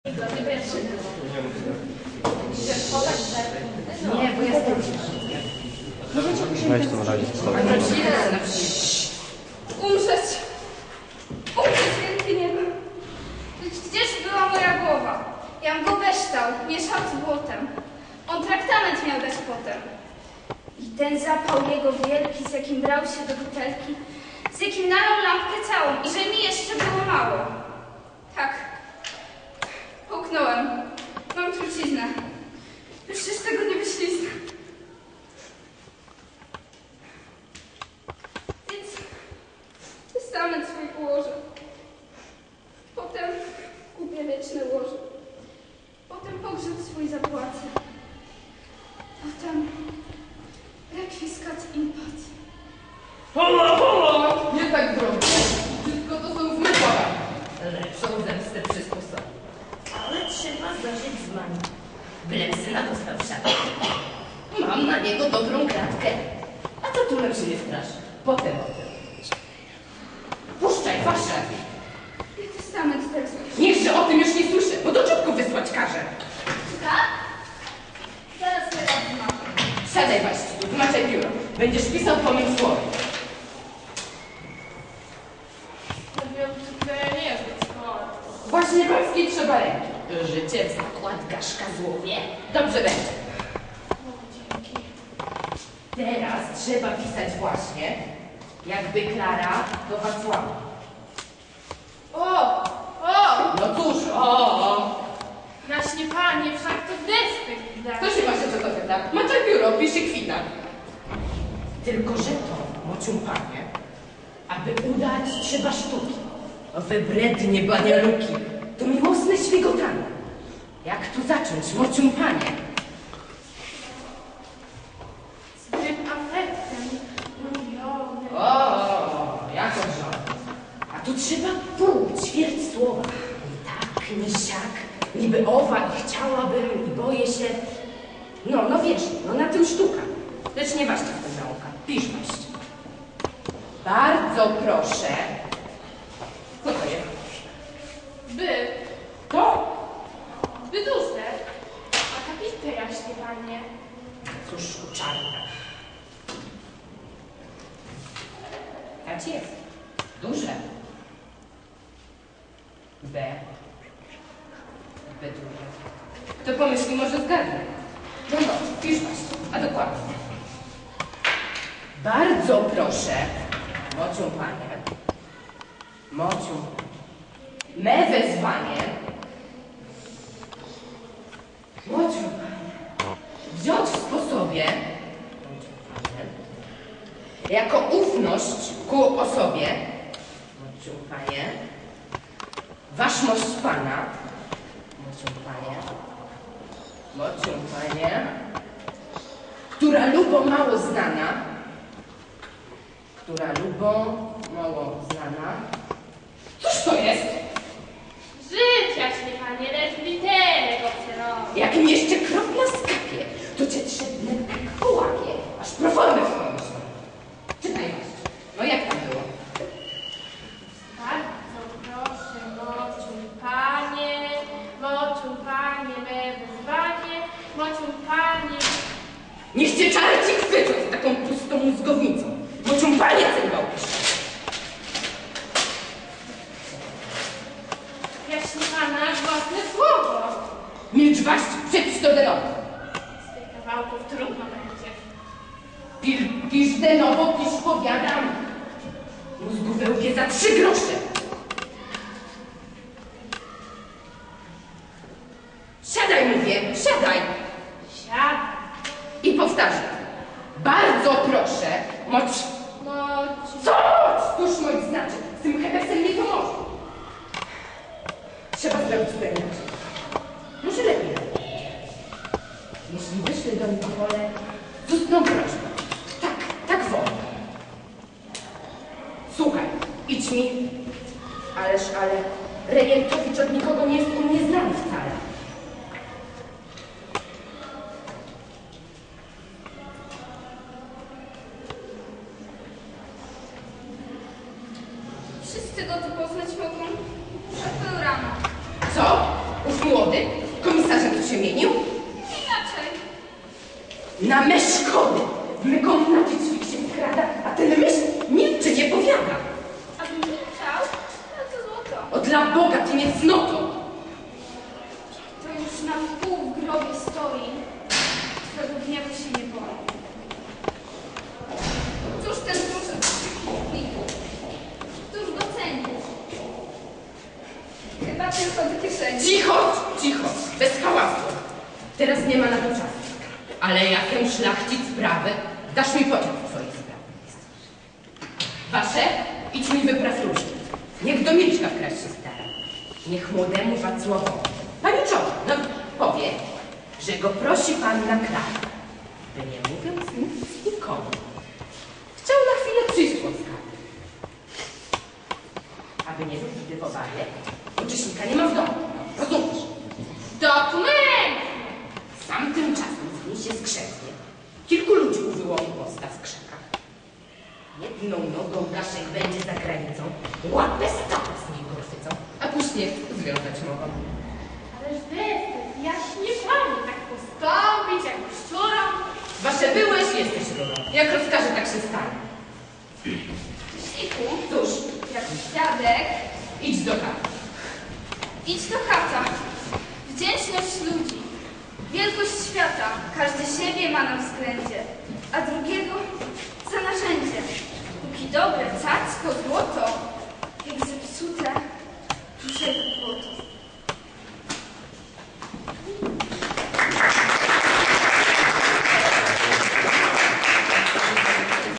Nie, bo jestem... Weź to na razie. Umrzeć! Umrzeć, wielkie niebo! Gdzież była moja głowa? Jam go beształ, mieszał z błotem. On traktament miał dać potem. I ten zapał jego wielki, z jakim brał się do butelki, z jakim nalał lampkę całą i że mi jeszcze było mało. Tak. Połknąłem. Mam truciznę. Już się z tego nie wyśliznę. Więc testament swój ułożę. Potem kupię wieczne łoże. Potem pogrzeb swój zapłacę. Potem rekwiskat impat. Hola, hola! Nie tak drogo. Wszystko to są zmysłowe. Lepszą zemstę przysposobić. Ale trzeba zażyć z mani. Bylem syna dostał szatę. Mam na niego dobrą kratkę. A co tu lepszy nie strasz? Potem o tym. Puszczaj, wasze! I testament tak złożę. Niechże o tym już nie słyszę, bo do czubku wysłać każę. Tak? Zaraz teraz zmarzę. Siadaj właściwie, wymaczaj biuro. Będziesz pisał po mym słowie. Nie jest szkoła. Właśnie polskiej trzeba ręki. Życie w zakład gaszka złowie. Dobrze będzie. Teraz trzeba pisać właśnie, jakby Klara do Wacława. O! No cóż, o! Jaśnie panie, wszak to despekt widać. To się wasze co to pyta? Macie biuro, pisze kwita. Tylko że to, mocium panie, aby udać trzeba sztuki. Owe brednie banialuki, to miłosne świgotanie. Jak tu zacząć, mocium panie? Z tym afektem mówiony. O, jako żon. A tu trzeba pół, ćwierć słowa. Ni tak, ni siak, niby owa i chciałabym i boję się. No wiesz, no na tym sztuka. Lecz nie ważna w tym nauka. Pisz maść. Bardzo proszę. Co to jest? By To? duże. A kapite jaśnie panie. Cóż, czarna. Tak jest. Duże. B. B duże. Kto pomyśli, może zgadnę. No, pisz maść, a dokładnie. Bardzo proszę, mocią panie, mocią, me wezwanie, mocią panie, wziąć w sposobie, mocią panie, jako ufność ku osobie, mocią panie, waszmość pana, mocią panie, mocią panie, która lubo mało znana, Cóż to jest? Żyć jaśnie panie, lecz literek obcerowy. Jak mi jeszcze krok na skapie, to cię trzebnę tak połapie, aż proformę wchodzą. Czytaj masz. No jak tam było? Bardzo proszę, mocium panie, me wyzwanie, mocium panie. Niech cię czarci chwycą z taką pustą mózgownicą. Mocią panie cymbał pisze. Jaśnie pana własne słowo. Milcz waść, przepisz to de nowo. Z tych kawałków trudno będzie. Pisz de nowo, pisz powiadam. Mózgu wełbie za 3 grosze. Siadaj, mówię, siadaj. Siad, I powtarzam. Bardzo proszę, mocium. Co? Cóż moc znaczy? Z tym hebesem nie pomoże. Trzeba zrobić to inaczej. Może lepiej. Jeśli wyszły do mnie wolę, z ustną prośbą. Tak wolno. Słuchaj, idź mi. Ale Rejentowicz od nikogo nie jest u mnie znany wcale. Wszyscy go tu poznać mogą. Szafel rano. Co? Ów młody. Na me szkody! W me komnacie ćwik się wkrada, a ten mysz milczy, nie powiada. Abym milczał, ale to złoto. O dla Boga, ty nie cnoto! To już na wpół w grobie stoi, twego gniewu się nie boi. Cóż ten duży kutniku? Cóż go ceni? Chyba tylko do kieszeni. Cicho, cicho, bez hałasu. Teraz nie ma na to czasu. Ale jakem szlachcic sprawy, dasz mi pociąg w twoich sprawach. Wasze, idź mi wypraw różki. Niech do Milczka wkraść się stara. Niech młodemu Wacławowi, paniczowi, no powie, że go prosi panna Klara, by nie mówiąc nic nikomu. Chciał na chwilę przyjść łaskawy. Aby nie rzucić dywowanie, bo czyśnika nie ma w domu. Rozumiesz? Dokument! Sam tymczasem z niej się skrzepnie. Kilku ludzi uwyłomi posta w krzakach. Jedną nogą Daszek będzie za granicą, łapę stopę z niego chwycą, a później związać mogą. Ależ występ, jaśnie panie, tak postąpić jak szczurą. Wasze byłeś, jesteś rurą. Jak rozkaże, tak się stanie. Siku, Cóż, jak dziadek, idź do chaty. idź do chata. Wdzięczność ludzi, wielkość świata, każdy siebie ma na względzie, a drugiego za narzędzie. Póki dobre, cacko, złoto, jak zepsute, duże błoto.